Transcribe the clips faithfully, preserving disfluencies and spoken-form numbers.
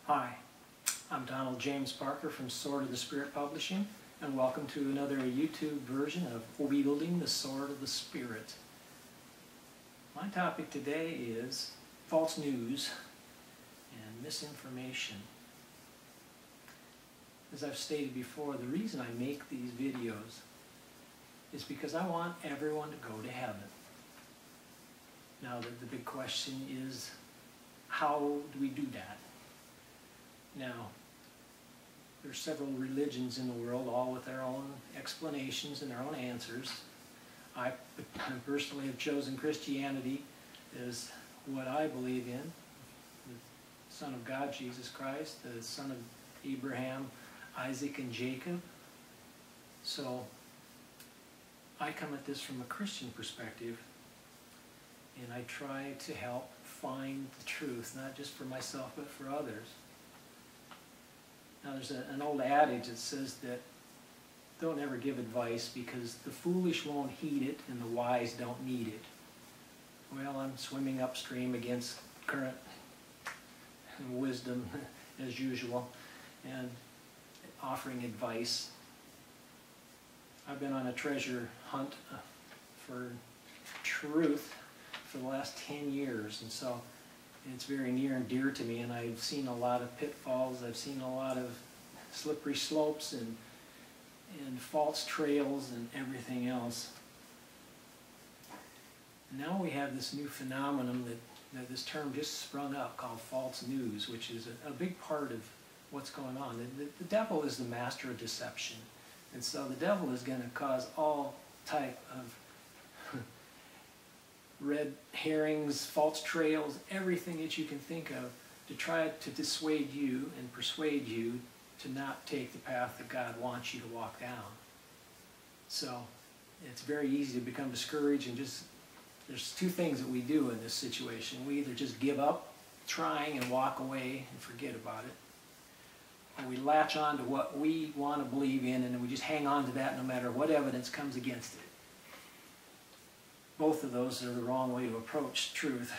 Hi, I'm Donald James Parker from Sword of the Spirit Publishing, and welcome to another YouTube version of Wielding the Sword of the Spirit. My topic today is false news and misinformation. As I've stated before, the reason I make these videos is because I want everyone to go to heaven. Now, the, the big question is, how do we do that? Now, there's several religions in the world, all with their own explanations and their own answers. I personally have chosen Christianity as what I believe in. The Son of God, Jesus Christ, the Son of Abraham, Isaac, and Jacob. So, I come at this from a Christian perspective, and I try to help find the truth, not just for myself, but for others. Now, there's a, an old adage that says that don't ever give advice because the foolish won't heed it and the wise don't need it. Well, I'm swimming upstream against current wisdom as usual and offering advice. I've been on a treasure hunt for truth for the last ten years, and so it's very near and dear to me, and I've seen a lot of pitfalls. I've seen a lot of slippery slopes and and false trails and everything else. Now we have this new phenomenon that, that this term just sprung up called false news, which is a, a big part of what's going on. The, the, the devil is the master of deception, and so the devil is going to cause all type of red herrings, false trails, everything that you can think of to try to dissuade you and persuade you to not take the path that God wants you to walk down. So it's very easy to become discouraged, and just, there's two things that we do in this situation. We either just give up trying and walk away and forget about it, or we latch on to what we want to believe in and we just hang on to that no matter what evidence comes against it. Both of those are the wrong way to approach truth.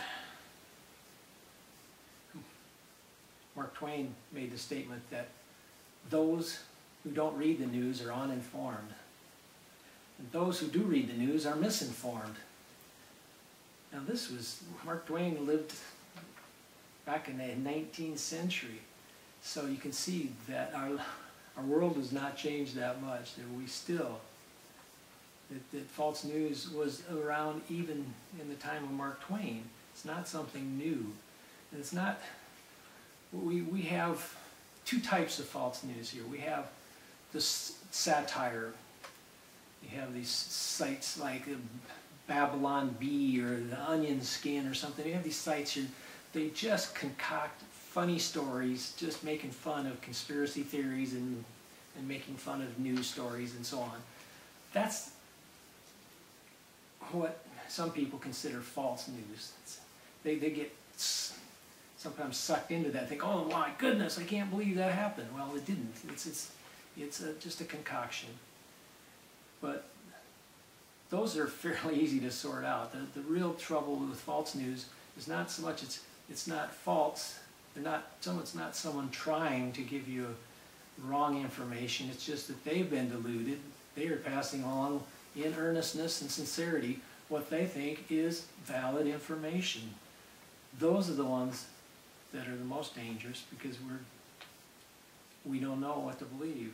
Mark Twain made the statement that those who don't read the news are uninformed, and those who do read the news are misinformed. Now, this was, Mark Twain lived back in the nineteenth century, so you can see that our, our world has not changed that much, that we still That, that false news was around even in the time of Mark Twain. It's not something new. And it's not, we, we have two types of false news here. We have this satire. You have these sites like Babylon Bee or the Onion Skin or something. You have these sites here, they just concoct funny stories, just making fun of conspiracy theories and, and making fun of news stories and so on. That's what some people consider false news. They, they get sometimes sucked into that, think, oh my goodness, I can't believe that happened. Well, it didn't. It's, it's, it's a, just a concoction. But those are fairly easy to sort out. The, the real trouble with false news is not so much it's, it's not false. They're not, someone's not someone trying to give you wrong information. It's just that they've been deluded. They are passing along in earnestness and sincerity what they think is valid information. Those are the ones that are the most dangerous because we're we don't know what to believe.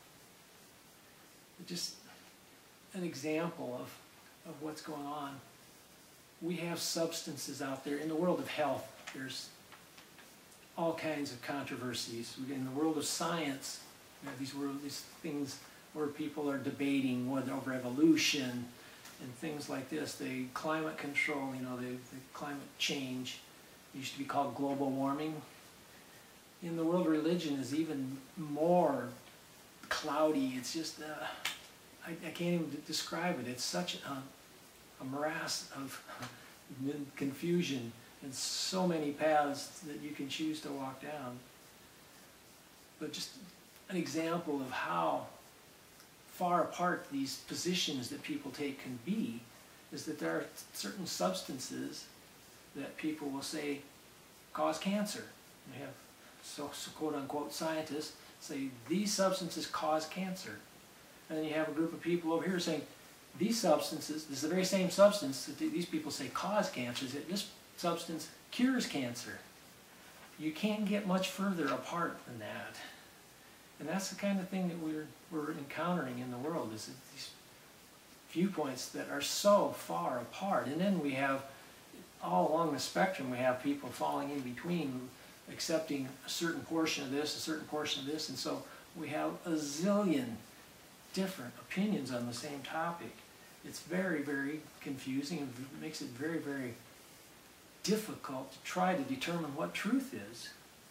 Just an example of, of what's going on. We have substances out there in the world of health. There's all kinds of controversies. In the world of science, you have these, world, these things where people are debating whether over evolution and things like this. The climate control, you know, the, the climate change, it used to be called global warming. In the world of religion is even more cloudy. It's just, uh, I, I can't even describe it. It's such a, a morass of confusion and so many paths that you can choose to walk down. But just an example of how far apart these positions that people take can be is that there are certain substances that people will say cause cancer. We have so, so quote-unquote scientists say these substances cause cancer. And then you have a group of people over here saying these substances, this is the very same substance that these people say cause cancer, that this substance cures cancer. You can't get much further apart than that. And that's the kind of thing that we're, we're encountering in the world, is these viewpoints that are so far apart. And then we have, all along the spectrum, we have people falling in between, accepting a certain portion of this, a certain portion of this, and so we have a zillion different opinions on the same topic. It's very, very confusing and makes it very, very difficult to try to determine what truth is.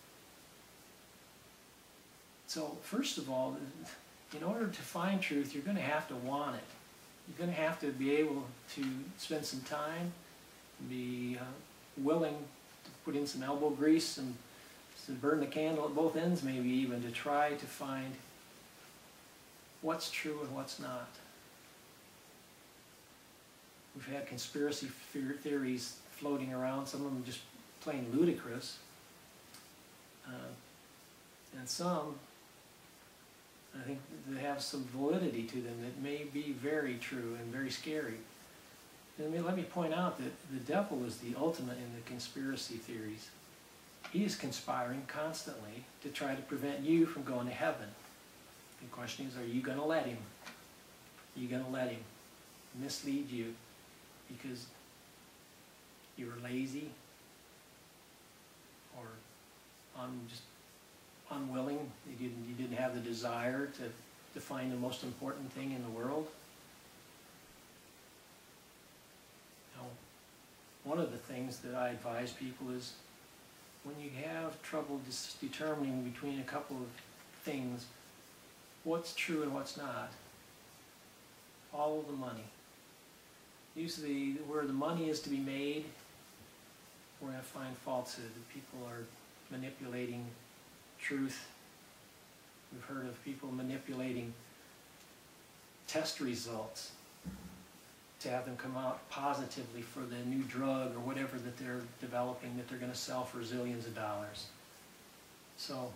So first of all, in order to find truth, you're going to have to want it. You're going to have to be able to spend some time, be uh, willing to put in some elbow grease and to burn the candle at both ends, maybe even, to try to find what's true and what's not. We've had conspiracy theories floating around, some of them just plain ludicrous, uh, and some, I think, they have some validity to them that may be very true and very scary. And let me point out that the devil is the ultimate in the conspiracy theories. He is conspiring constantly to try to prevent you from going to heaven. The question is, are you going to let him? Are you going to let him mislead you because you were lazy or un, just unwilling? You didn't, you didn't have the desire to, to find the most important thing in the world? Now, one of the things that I advise people is, when you have trouble just determining between a couple of things, what's true and what's not, follow the money. Usually where the money is to be made, we're going to find falsehood. People are manipulating truth. We've heard of people manipulating test results to have them come out positively for the new drug or whatever that they're developing that they're going to sell for zillions of dollars. So,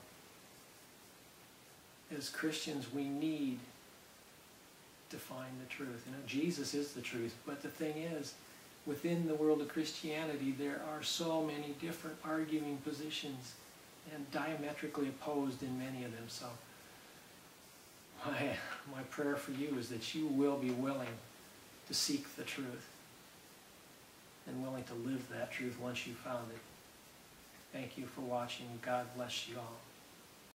as Christians, we need to find the truth. You know, Jesus is the truth, but the thing is, within the world of Christianity, there are so many different arguing positions and diametrically opposed in many of them. So, my, my prayer for you is that you will be willing to seek the truth and willing to live that truth once you've found it. Thank you for watching. God bless you all.